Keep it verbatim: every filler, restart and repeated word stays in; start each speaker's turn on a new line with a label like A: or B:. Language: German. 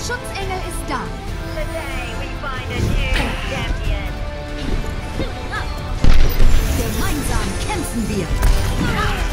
A: Schutzengel ist da.
B: Today we find a new champion.
A: Gemeinsam kämpfen wir.